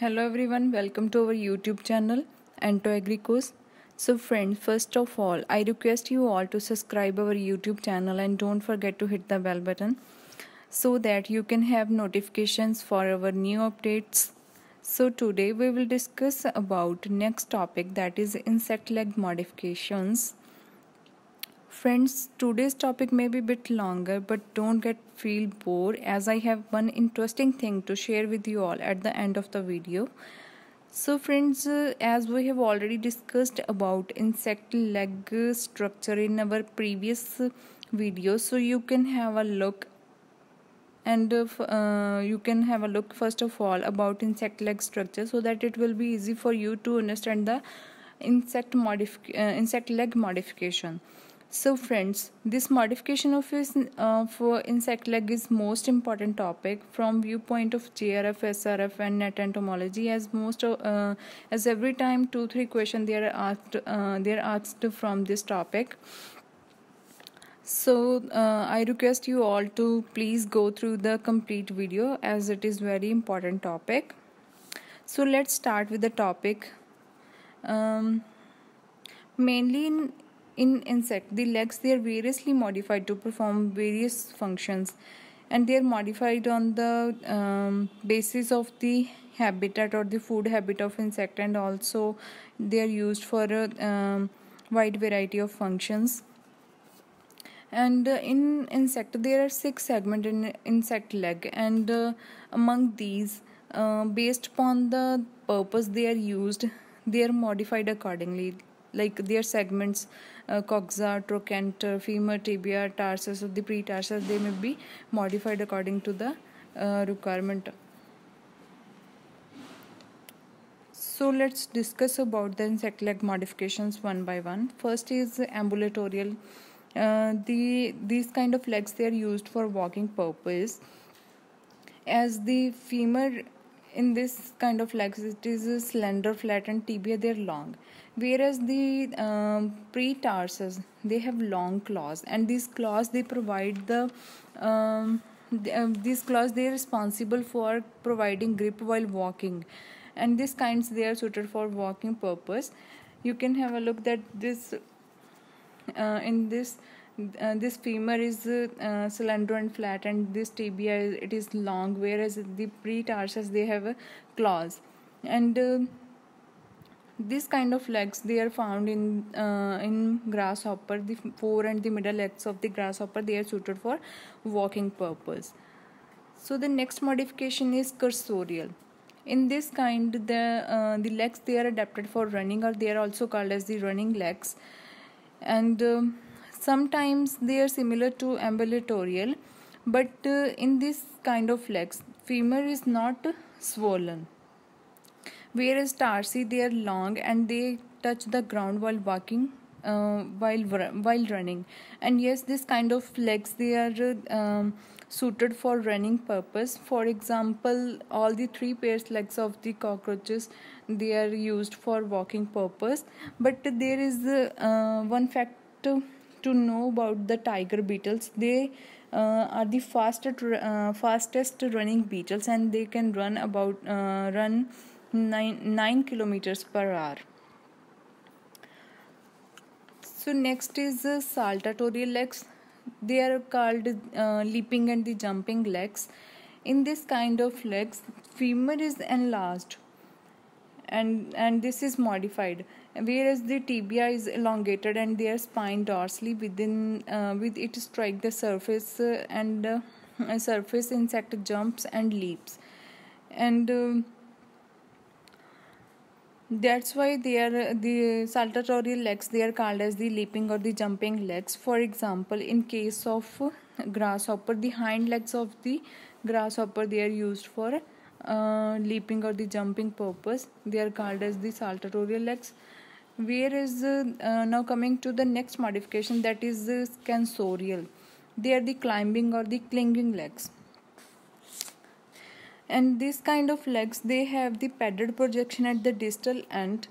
Hello everyone, welcome to our YouTube channel Ento Agricos. So friends, first of all, I request you all to subscribe our YouTube channel and don't forget to hit the bell button so that you can have notifications for our new updates. So today we will discuss about next topic, that is insect leg modifications. Friends, today's topic may be a bit longer, but don't feel bored as I have one interesting thing to share with you all at the end of the video. So friends, as we have already discussed about insect leg structure in our previous video, so you can have a look and you can have a look first of all about insect leg structure so that it will be easy for you to understand the insect leg modification. So friends, this modification of insect leg is most important topic from viewpoint of JRF, SRF and net entomology, as every time 2-3 questions they are asked from this topic. So I request you all to please go through the complete video as it is very important topic. So let's start with the topic. Mainly in insect, the legs, they are variously modified to perform various functions, and they are modified on the basis of the habitat or the food habit of insect, and also they are used for a wide variety of functions. And in insect there are 6 segments in insect leg, and among these, based upon the purpose they are used, they are modified accordingly, like their segments, coxa, trochanter, femur, tibia, tarsus of the pretarsus, they may be modified according to the requirement. So let's discuss about the insect leg modifications one by one. First is ambulatorial. These kind of legs, they are used for walking purpose, as the femur in this kind of legs, it is slender, flat, and tibia they are long, whereas the pretarsus, they have long claws, and these claws they provide these claws, they are responsible for providing grip while walking, and these kinds they are suited for walking purpose. You can have a look that this in this femur is slender and flat, and this tibia it is long, whereas the pretarsus they have claws, and this kind of legs they are found in grasshopper. The fore and the middle legs of the grasshopper, they are suited for walking purpose. So the next modification is cursorial. In this kind, the legs they are adapted for running, or they are also called as the running legs, and sometimes they are similar to ambulatorial, but in this kind of legs, femur is not swollen, whereas tarsi they are long and they touch the ground while walking, while running. And yes, this kind of legs they are suited for running purpose. For example, all the 3 pairs legs of the cockroaches, they are used for walking purpose. But there is one fact to know about the tiger beetles. They are the fastest running beetles, and they can run 9 kilometers per hour. So next is saltatorial legs. They are called leaping and the jumping legs. In this kind of legs, femur is enlarged, and this is modified, whereas the tibia is elongated and their spine dorsally with it strike the surface, and surface insect jumps and leaps, and that's why they are the saltatorial legs, they are called as the leaping or the jumping legs. For example, in case of grasshopper, the hind legs of the grasshopper, they are used for leaping or the jumping purpose. They are called as the saltatorial legs. Whereas now coming to the next modification, that is scansorial. They are the climbing or the clinging legs. And this kind of legs, they have the padded projection at the distal end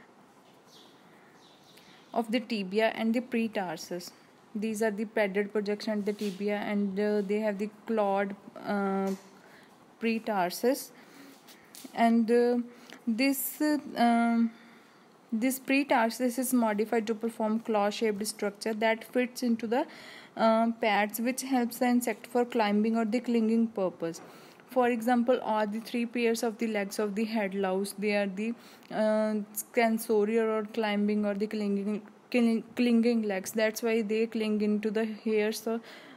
of the tibia and the pretarsus. These are the padded projection at the tibia, and they have the clawed pretarsus. and this this pre-tarsus is modified to perform claw-shaped structure that fits into the pads, which helps the insect for climbing or the clinging purpose. For example, all the three pairs of the legs of the head louse, they are the scansorial or climbing or the clinging legs. That's why they cling into the hairs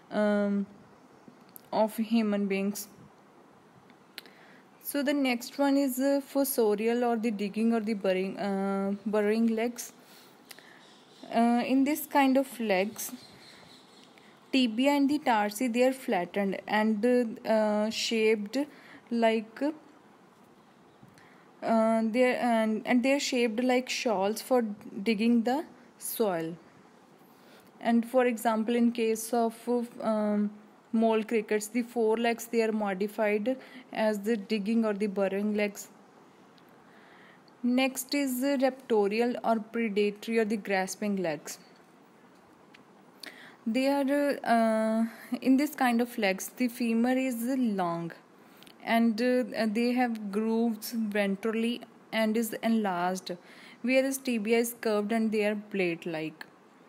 of human beings. So the next one is fossorial or the digging or the burrowing legs. In this kind of legs, tibia and the tarsi, they are flattened and shaped like they're shaped like shawls for digging the soil. And for example, in case of mole crickets, the forelegs, they are modified as the digging or the burrowing legs. Next is raptorial or predatory or the grasping legs. They are in this kind of legs, the femur is long and they have grooves ventrally and is enlarged, whereas tibia is curved and they are blade like.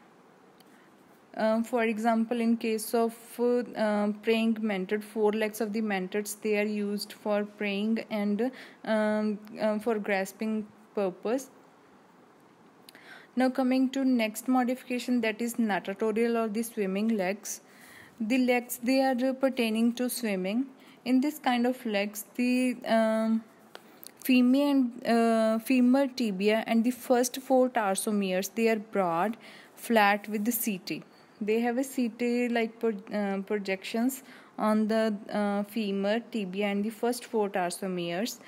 For example, in case of praying mantid, four legs of the mantids, they are used for praying and for grasping purpose. Now coming to next modification, that is natatorial or the swimming legs. The legs, they are pertaining to swimming. In this kind of legs, the femur tibia and the first four tarsomeres, they are broad, flat with the setae. They have a setae like projections on the femur tibia and the first four tarsomeres.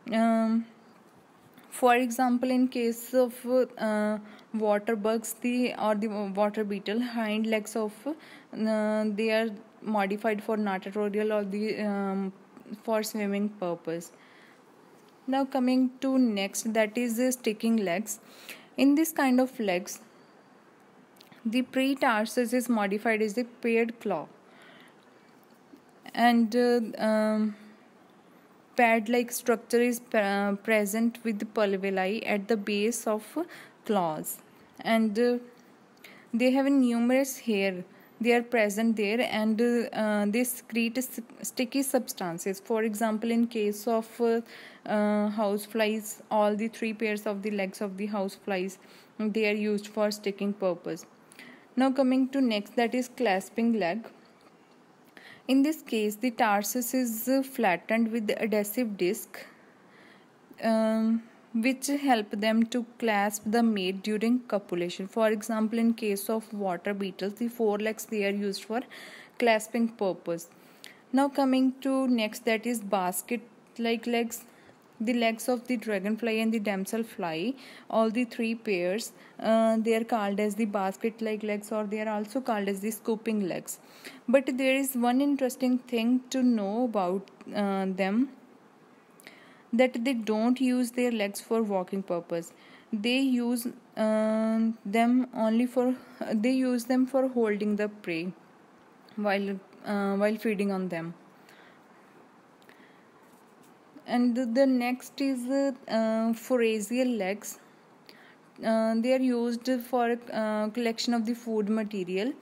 For example, in case of water bugs, the water beetle, hind legs of they are modified for natatorial or the for swimming purpose. Now coming to next, that is sticking legs. In this kind of legs, the pre-tarsus is modified as a paired claw and pad-like structure is present with the pulvilli at the base of claws, and they have numerous hair. They are present there and they secrete sticky substances. For example, in case of house flies, all the three pairs of the legs of the house flies, they are used for sticking purpose. Now coming to next, that is clasping leg. In this case, the tarsus is flattened with the adhesive disc, which help them to clasp the mate during copulation. For example, in case of water beetles, the forelegs, they are used for clasping purpose. Now coming to next, that is basket-like legs. The legs of the dragonfly and the damselfly, all the three pairs, they are called as the basket-like legs, or they are also called as the scooping legs. But there is one interesting thing to know about them, that they don't use their legs for walking purpose. They use them for holding the prey while feeding on them. And the next is forageal legs. They are used for collection of the food material.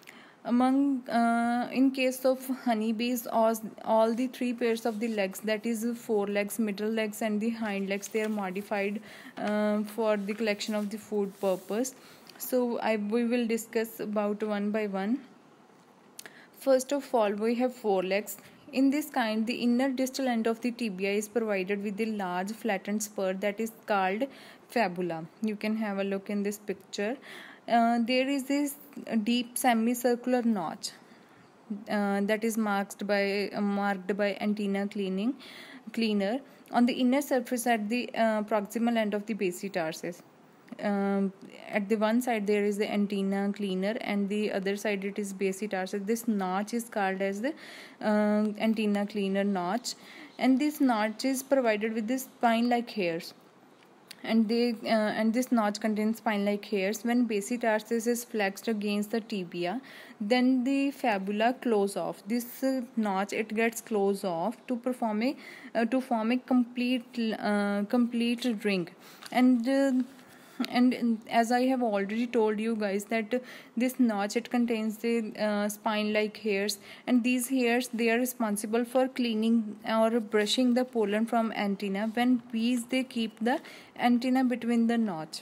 In case of honeybees, all the three pairs of the legs, that is forelegs, middle legs and the hind legs, they are modified for the collection of the food purpose. So we will discuss about one by one. First of all, we have forelegs. In this kind, the inner distal end of the tibia is provided with a large flattened spur that is called fibula. You can have a look in this picture. There is this deep semicircular notch that is marked by antenna cleaner on the inner surface at the proximal end of the basic tarsus. At the one side there is the antenna cleaner and the other side it is basic tarsus. This notch is called as the antenna cleaner notch, and this notch is provided with this spine like hairs. and this notch contains spine-like hairs. When basic tarsus is flexed against the tibia, then the fibula close off. This notch, it gets closed off to form a complete ring. And as I have already told you guys that this notch, it contains the spine like hairs, and these hairs, they are responsible for cleaning or brushing the pollen from antenna. When bees, they keep the antenna between the notch.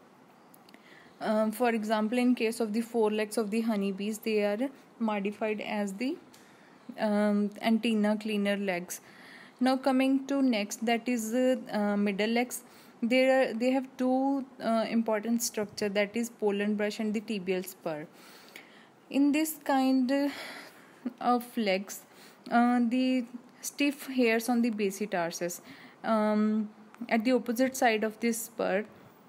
For example, in case of the forelegs of the honeybees, they are modified as the antenna cleaner legs. Now coming to next, that is middle legs. They have two important structure, that is pollen brush and the tibial spur. In this kind of legs, the stiff hairs on the basic tarsus, at the opposite side of this spur,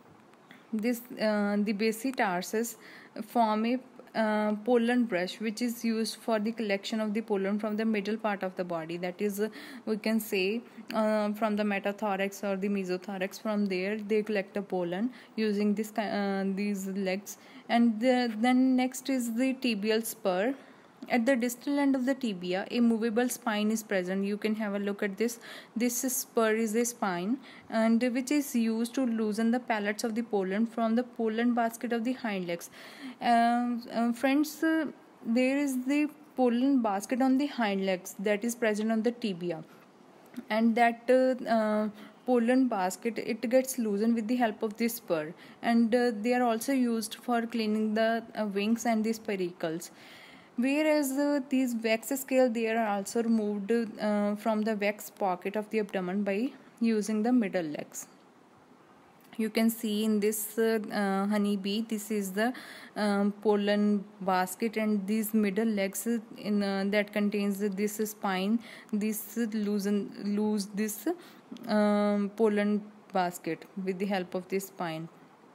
the basic tarsus form a pollen brush, which is used for the collection of the pollen from the middle part of the body, that is we can say from the metathorax or the mesothorax. From there they collect the pollen using these legs. And then next is the tibial spur. At the distal end of the tibia, a movable spine is present. You can have a look at this. This spur is a spine, and which is used to loosen the pellets of the pollen from the pollen basket of the hind legs. Friends, there is the pollen basket on the hind legs that is present on the tibia, and that pollen basket, it gets loosened with the help of this spur, and they are also used for cleaning the wings and the spiracles. Whereas these wax scale, they are also removed from the wax pocket of the abdomen by using the middle legs. You can see in this honeybee, this is the pollen basket, and these middle legs in that contains this spine, this loose this pollen basket with the help of this spine.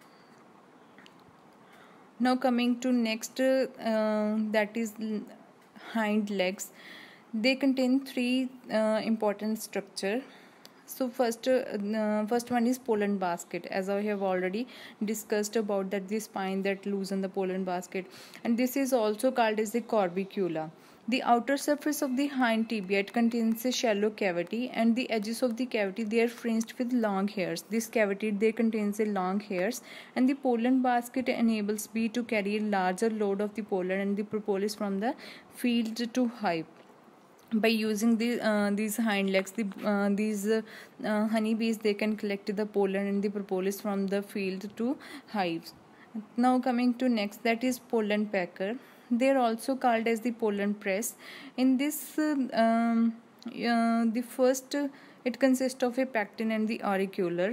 Now coming to next, that is hind legs. They contain three important structure. So first one is pollen basket, as I have already discussed about that, the spine that loosen the pollen basket, and this is also called as the corbicula. The outer surface of the hind tibia, it contains a shallow cavity, and the edges of the cavity, they are fringed with long hairs. This cavity, they contains a long hairs, and the pollen basket enables bee to carry a larger load of the pollen and the propolis from the field to hive. By using these hind legs, these honeybees, they can collect the pollen and the propolis from the field to hives. Now coming to next, that is pollen packer. They are also called as the pollen press. In this, the first, it consists of a pecten and the auricular.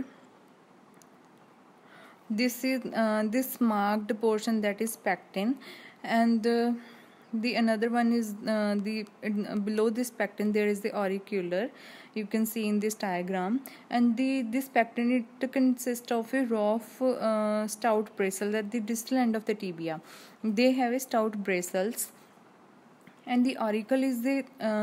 This is this marked portion, that is pecten, and the another one is below this pecten there is the auricular. You can see in this diagram, and this pecten, it consists of a row of stout bristles at the distal end of the tibia. They have a stout bristles, and the auricle is the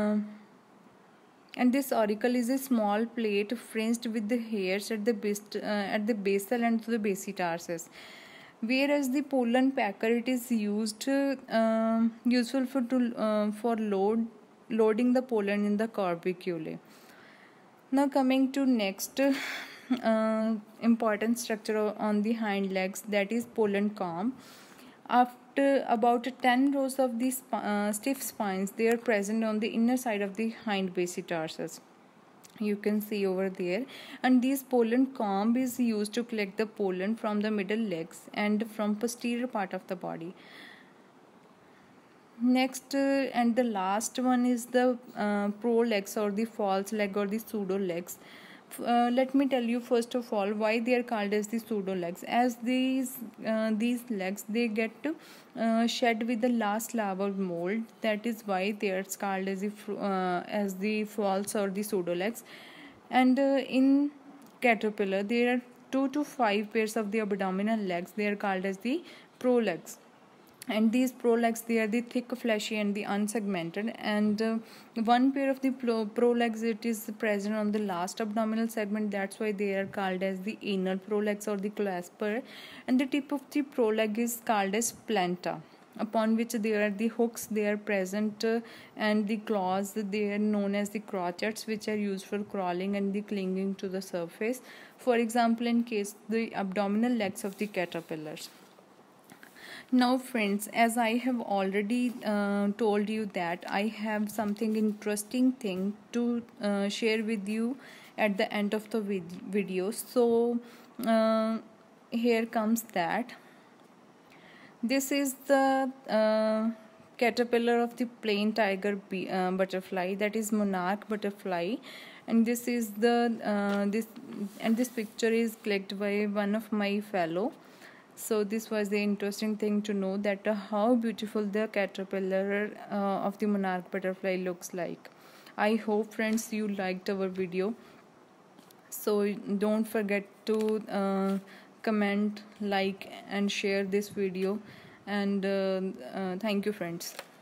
and this auricle is a small plate fringed with the hairs at the basal end of the basic tarsus. Whereas the pollen packer, it is used useful for loading the pollen in the corbiculae. Now coming to next important structure on the hind legs, that is pollen comb. After about 10 rows of these stiff spines, they are present on the inner side of the hind basic tarsus. You can see over there, and this pollen comb is used to collect the pollen from the middle legs and from posterior part of the body. Next and the last one is the prolegs, or the false leg, or the pseudo legs. Let me tell you first of all why they are called as the pseudo legs. As these legs, they get shed with the last larval mold, that is why they are called as the false or the pseudo legs. And in caterpillar, there are 2 to 5 pairs of the abdominal legs. They are called as the prolegs. And these prolegs, they are the thick, fleshy and the unsegmented, and one pair of the prolegs, it is present on the last abdominal segment. That's why they are called as the anal prolegs or the clasper. And the tip of the proleg is called as planta, upon which there are the hooks, they are present, and the claws, they are known as the crotchets, which are used for crawling and the clinging to the surface. For example, in case the abdominal legs of the caterpillars. Now friends, as I have already told you that I have something interesting thing to share with you at the end of the video. So here comes that. This is the caterpillar of the plain tiger butterfly, that is monarch butterfly. And this is the this picture is clicked by one of my fellow. So this was the interesting thing to know, that how beautiful the caterpillar of the monarch butterfly looks like. I hope friends you liked our video. So don't forget to comment, like and share this video. And thank you friends.